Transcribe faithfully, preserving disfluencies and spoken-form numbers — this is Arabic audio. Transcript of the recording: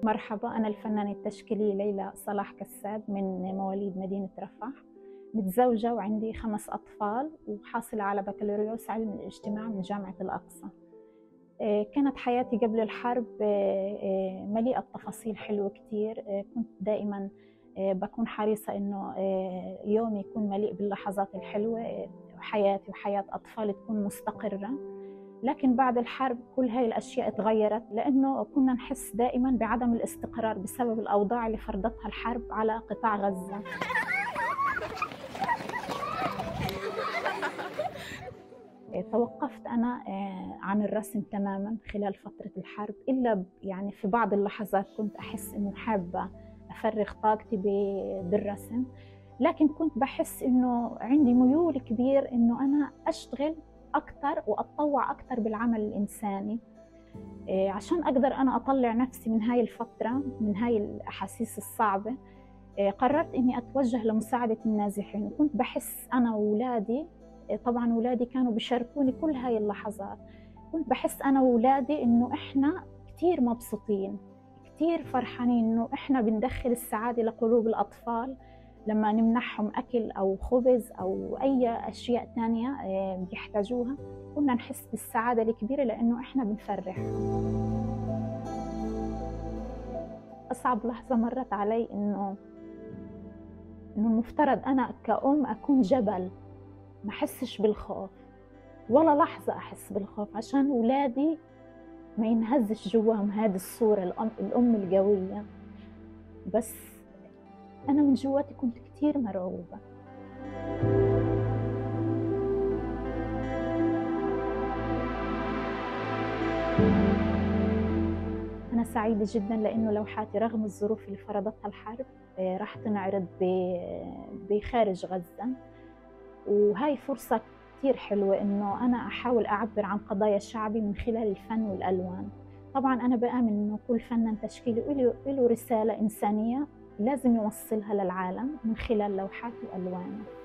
مرحبا، أنا الفنانة التشكيلية ليلى صلاح كساب من مواليد مدينة رفح، متزوجة وعندي خمس أطفال وحاصلة على بكالوريوس علم الاجتماع من جامعة الأقصى. كانت حياتي قبل الحرب مليئة بتفاصيل حلوة كتير. كنت دائما بكون حريصة إنه يومي يكون مليء باللحظات الحلوة، وحياتي وحياة أطفالي تكون مستقرة. لكن بعد الحرب كل هاي الأشياء تغيرت، لأنه كنا نحس دائما بعدم الاستقرار بسبب الأوضاع اللي فرضتها الحرب على قطاع غزة. توقفت أنا عن الرسم تماما خلال فترة الحرب، إلا يعني في بعض اللحظات كنت أحس إنه حابة أفرغ طاقتي بالرسم، لكن كنت بحس إنه عندي ميول كبير إنه أنا أشتغل أكثر وأتطوع أكثر بالعمل الإنساني عشان أقدر أنا أطلع نفسي من هاي الفترة، من هاي الأحاسيس الصعبة. قررت إني أتوجه لمساعدة النازحين، وكنت بحس أنا وأولادي، طبعاً أولادي كانوا بيشاركوني كل هاي اللحظات، كنت بحس أنا وأولادي إنه إحنا كتير مبسوطين، كتير فرحانين، إنه إحنا بندخل السعادة لقلوب الأطفال لما نمنحهم أكل أو خبز أو أي أشياء تانية بيحتاجوها. كنا نحس بالسعادة الكبيرة لأنه إحنا بنفرح. أصعب لحظة مرت علي إنه إنه المفترض أنا كأم أكون جبل، ما أحسش بالخوف ولا لحظة، أحس بالخوف عشان أولادي ما ينهزش جواهم هذه الصورة الأم, الأم القوية، بس أنا من جواتي كنت كتير مرعوبة. أنا سعيدة جدا لأنه لوحاتي رغم الظروف اللي فرضتها الحرب راح تنعرض بخارج غزة، وهاي فرصة كتير حلوة إنه أنا أحاول أعبر عن قضايا شعبي من خلال الفن والألوان. طبعاً أنا بآمن إنه كل فنان تشكيلي له رسالة إنسانية لازم يوصلها للعالم من خلال لوحاته وألوانه.